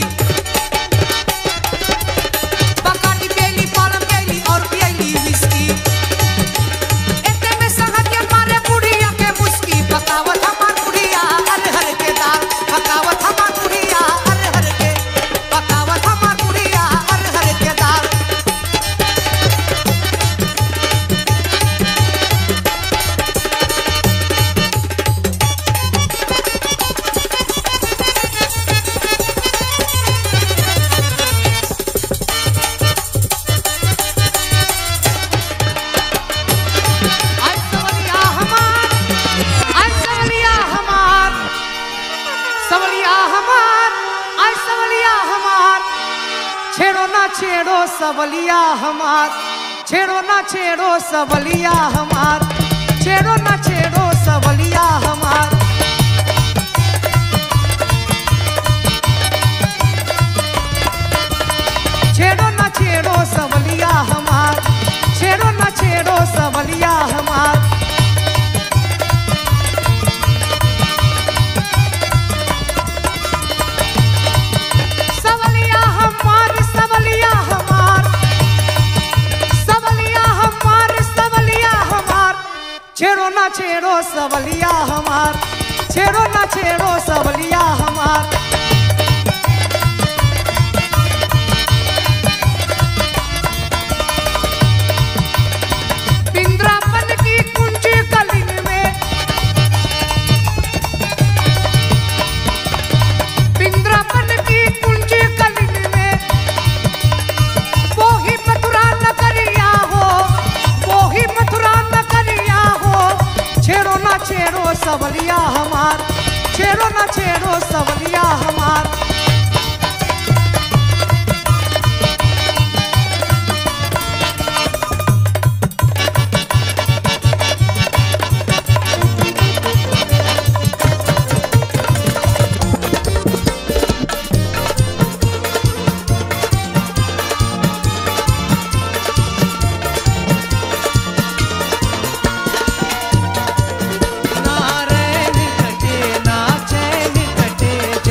बकाती पियली पालम पियली और पियली विस्की। एते में संगतिया मारे बुढ़िया के मुस्की, पकावत हमार बुढ़िया अरहर के दाल, पकावत हमार बुढ़िया अरहर के, पकावत हमार बुढ़िया अरहर के दाल। आज सवलिया हमार, आज सवलिया हमार, सवलिया हमार, आज सवलिया हमार। छेड़ो ना छेड़ो सवलिया हमार, छेड़ो ना छेड़ो सवलिया हमार, छेड़ो ना छेड़ो सवलिया हमार। छेड़ो ना छेड़ो सवलिया हमार, छेड़ो ना छेड़ो सवलिया हमार। सवलिया हमार, सवलिया हमार, सवलिया हमार, सवलिया हमार। छेड़ो ना छेड़ो सवलिया हमार, छेड़ो ना छेड़ो सवलिया हमार। बिंद्रापन की कुंजी कलिन में, बिंद्रापन की कुंजी कलिन में, वो ही मथुरा नगरिया हो, वो ही मथुरा नगरिया हो। छेड़ो ना छेड़ो सवलिया हमार, छेड़ो ना छेड़ो सवलिया हमार। ना रैन कटे ना चैन कटे,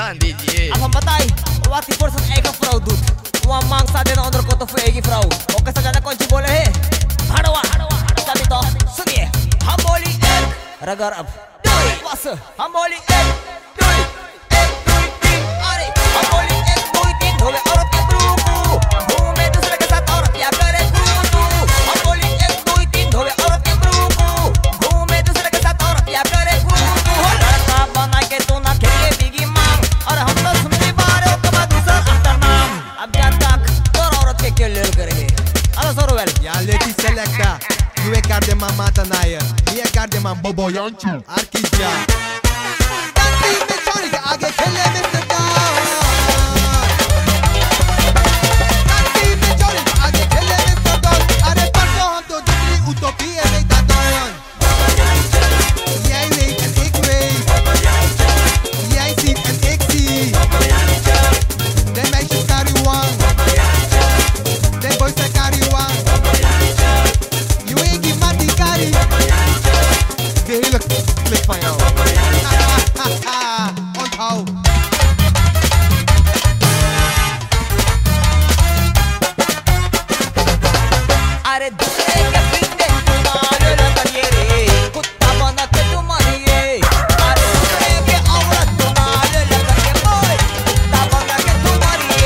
ध्यान दीजिए। अब हम बताए वाती पर्सन एक फ्राउ दूध वहाँ मांग सा देना उधर को तो फुएगी फ्राउ ओके सजाना कौन सी बोले है हड़वा चलिए तो सुनिए हम बोली एक रगर अब बस हम बोली एक अरे हम बोली एक दो तीन धोवे औरत के ब्रू घूमे दूसरे के साथ औरत क्या करे क्रू हम बोली एक दो तीन धोवे औरत के ब्रू घूमे दूसरे के साथ औरत क्या करे क्रू लड़का बना के तू ना खेले बिगी मांग और हम तो सुनने बारे कमा दूसरा आफ्टर नाम अब क्या तक तो औरत के क्यों ले करेंगे अरे सोरोवेल या लेडी सेलेक्टा nu e cardem mamata naia ni e cardem am boboyanchu archija tanti me chori ke aage khele Mr. Down tanti me chori ke aage khele Mr. Down are parto hum to dutri utopia mein ta doon yai nahi kan ek way yai si kan ek si den meisjes carry one den boys carry one Hey, look, click my own. On top. अरे दूसरे के पीछे तुम्हारे लगे कुत्ता बना के तुम्हारी अरे दूसरे के औरत तुम्हारे लगे बोले कुत्ता बना के तुम्हारी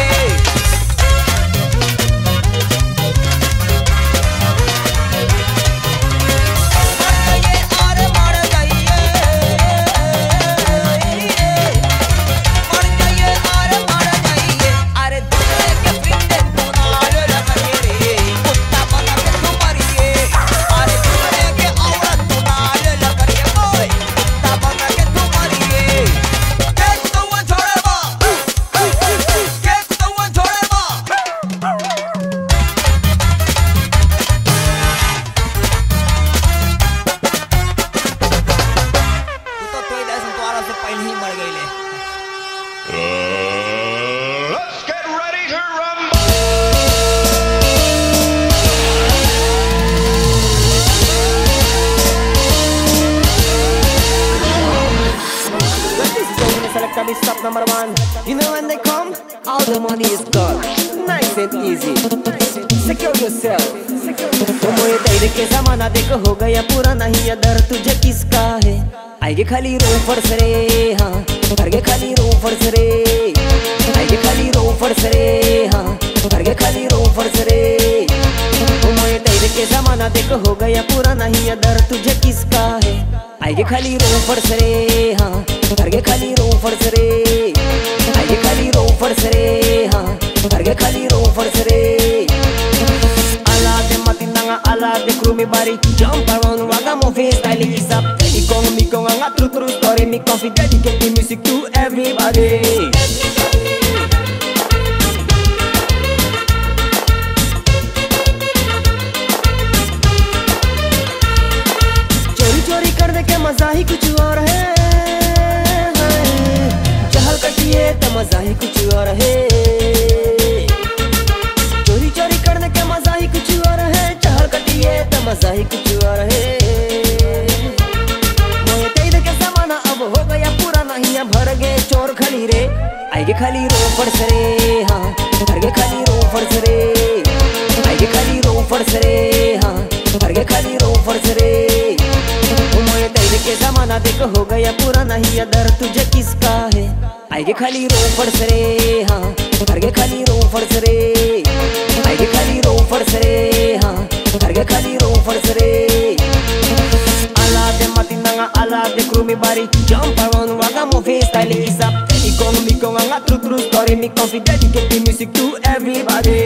Stop number one. You know when they come, all the money is gone. Nice and easy. Secure yourself. मोए तेरे के ज़माना देखो हो गया पूरा नहीं अदर तुझे किसका है आएगे खाली रोफर्स रे हाँ भरगे खाली रोफर्स रे आएगे खाली रोफर्स रे हाँ भरगे खाली रोफर्स रे मोए तेरे के ज़माना देखो हो गया पूरा नहीं अदर तुझे किसका है आएगे खाली रोफर्स रे हाँ भरगे खाली रोफर्स रे आएगे खाली रोफर्स रे हाँ भरगे खाली रोफर्स रे ala de matinanga ala de crew me body jump around ragamuffin style is up mi kong anga true story me coffee dedicate the music to everybody चोरी करने के मजा ही कुछ और है चहल कटिए तो मजा ही कुछ और है चोरी करने के मजा ही कुछ और है चहल कटिए तो मजा ही कुछ और है मोए तेरे के ज़माना अब हो गया पूरा नहीं भर गए चोर खली रे आएगे खाली रोफर्स रे हाँ भर गए खाली रोफर्स रे आएगे खाली रोफर्स रे हाँ भर गए खाली रोफर्स रे मोए तेरे के ज़माना देखो हो गया पूरा नहीं अदर तुझे किसका है आएगे खाली रोफर्स रे हाँ भर गए खाली रोफर्स रे आएगे खाली रोफर्स रे हाँ भर गए खाली रोफर्स रे ala de matinanga ala de crew me body jump around ragamuffin style is up mi kong anga true story me coffee dedicate the music to everybody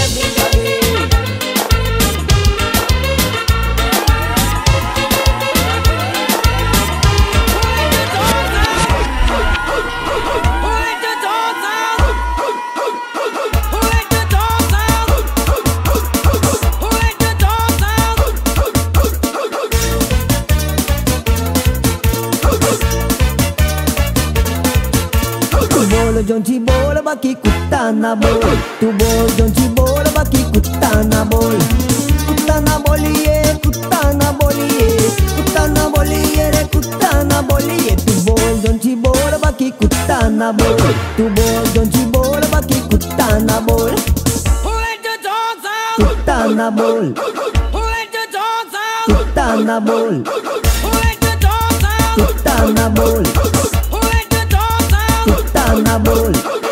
बोल जोंची बोल बाकी कुत्ता ना बोल तू बोल जोंची बोल बाकी कुत्ता ना बोलिए कुत्ता ना बोलिए रे कुत्ता ना बोलिए तू बोल जोंची बोल बाकी बाकी कुत्ता ना बोल, तू बोल जोंची बोल बाकी कुत्ता ना बोल, Who let the dogs out? कुत्ता ना बोल, Who let the dogs out? कुत्ता ना बोल, Who let the dogs out? कुत्ता ना बोल, Who let the dogs out? कुत्ता ना बोल।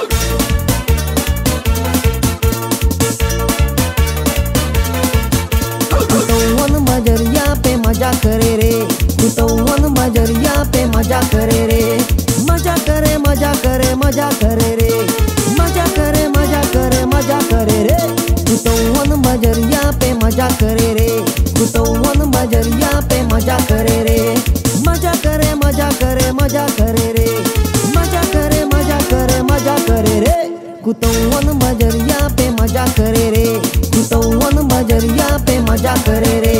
कुतौवन मजरिया पे मजा करे रे, कुतौवन मजरिया पे मजा करे रे, मजा करे मजा करे मजा करे रे, मजा करे मजा करे मजा करे रे, कुतौवन मजरिया पे मजा करे रे, कुतौवन मजरिया पे मजा करे रे, मजा करे मजा करे मजा करे रे, मजा करे मजा करे मजा करे रे, कुतौवन मजरिया पे मजा करे रे, कुतौवन मजरिया पे मजा करे रे।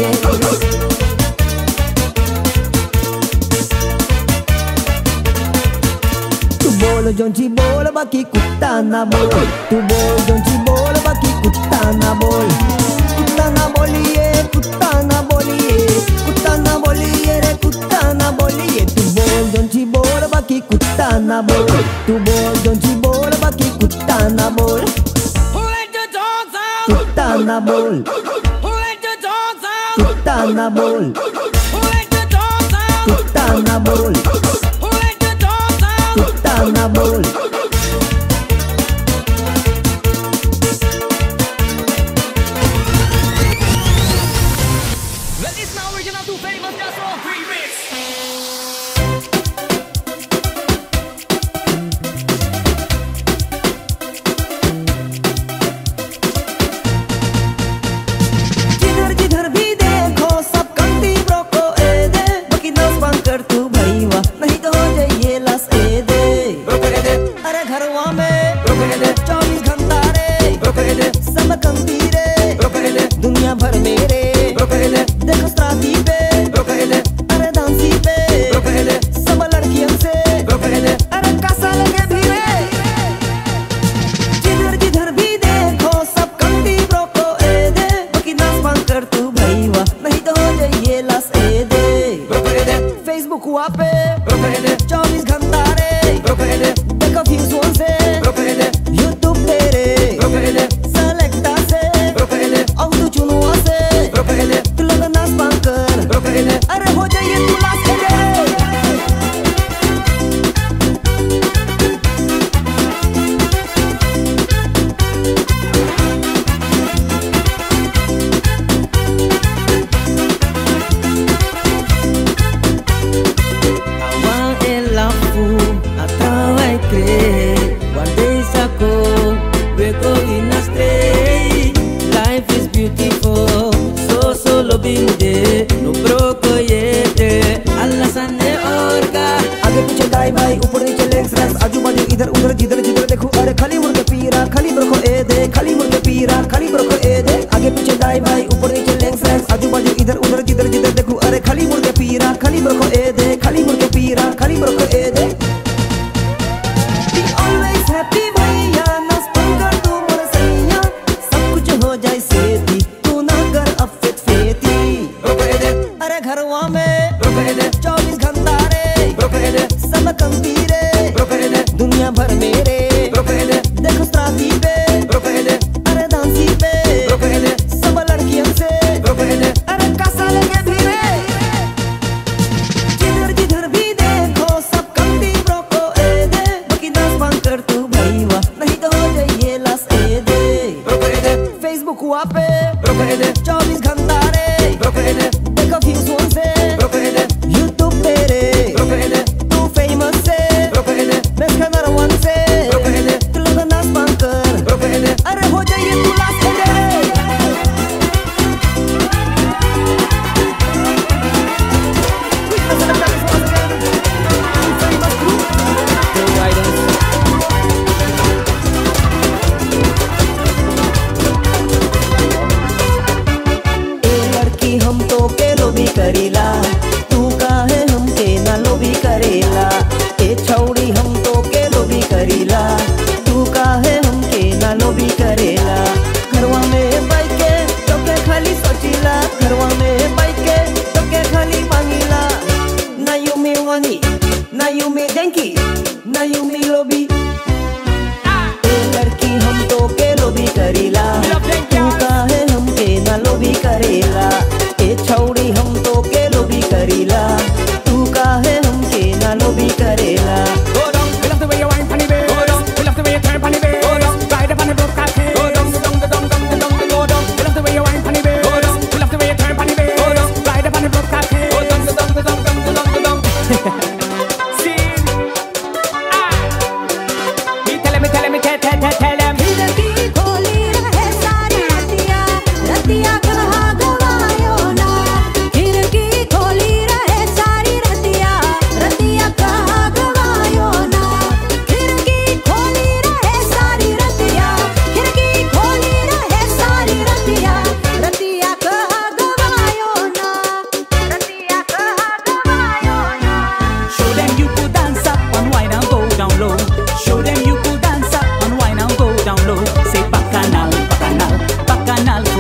तू बोल जोंची बोल बाकी कुत्ता ना बोल, तू बोल जोंची बोल बाकी कुत्ता ना बोल, कुत्ता ना बोलिए कुत्ता ना बोलिए, कुत्ता ना बोलिए रे कुत्ता ना बोलिए, तू बोल जोंची बोल बाकी कुत्ता ना बोल, तू बोल जोंची बोल बाकी कुत्ता ना बोल, Who let the dogs out? कुत्ता ना बोल, Who let the dogs out? कुत्ता ना बोल, Who let the dogs out? कुत्ता ना बोल, Who let the dogs out? कुत्ता ना बोल। Well, this now original too famous just for remix. जिधर जिधर भी देखो सब कंटी ब्रोको ए दे, बाकी नस बंद कर तू भईवा, नहीं तो हो जाइए लस ए दे, अरे घरवा में 24 घंटा रे, सब कंटी रे, दुनिया भर में रे, देखो स्त्राती पे, अरे दांसी पे, सब लड़कियन से, अरे कैसा लगे भी रे, जिधर जिधर भी देखो सब कंटी ब्रोको ए दे, बाकी नाच बंद कर तू भईवा, नहीं तो हो जाइए लस ए दे, फेसबुक हुआ पे 24 घंटा रे, देखो व्यूज़ से, यूट्यूब पे रे, सेलेक्टा से, अब तू चुनुआ से, तू लोग नाच बंद कर, अरे हो जाइए तू लास्ट ए दे। Awang elafu atau ai cre, one day sako we going astray. Life is beautiful, so loving de, no broko yete, Allah sane orga. आगे पीछे दाई भाई ऊपर नीचे लेग्स रैप्स, आजू बाजू इधर उधर जिधर जिधर देखो, अरे खाली मुड़ के पीरा खाली ब्रोको ए दे, खाली मुड़ के पीरा खाली ब्रोको ए दे, आगे पीछे दाई भाई ऊपर नीचे लेग्स रैप्स, आजू बाजू इधर उधर जिधर जिधर देखो, अरे खाली मुड़ के पीरा खाली ब्रोको ए दे, खाली मुड़ के पीरा खाली ब्रोको ए दे। Be always happy भैया, नस बंद कर तू मोर सैया, सब कुछ हो जाए सेती, तू ना कर अफेट फेती, अरे घरवा में 24 घंटा रे, सब कंपी रे, दुनिया भर में रे, देखो स्त्राती पे, अरे दांसी पे, सब लड़कियन से, अरे कैसा लगे भी रे, जिधर जिधर भी देखो सब कंपी ब्रोको ए दे, बाकी नाच बंद कर तू भईवा, नहीं तो हो जाइए लस ए दे, फेसबुक हुआ पे 24 घंटा रे, देखो व्यूज़ से, यूट्यूब पे रे, तू फेमस से, बेस्ट का नंबर 1 से, तू लोग नाच बंद कर, अरे हो जाइए तू लास्ट ए दे। ए लड़की हम तो के लोभी करीला, तू काहे हमके ना लोभी करेला, ए छौड़ी हम तो के लोभी करीला, तू काहे हमके ना लोभी करेला, घरवा में बैके तो के खाली सोचिला, घरवा में बैके तो के खाली मांगिला, ना यू में वानी ना यू में denki, ना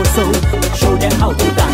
so. Show them how to dance.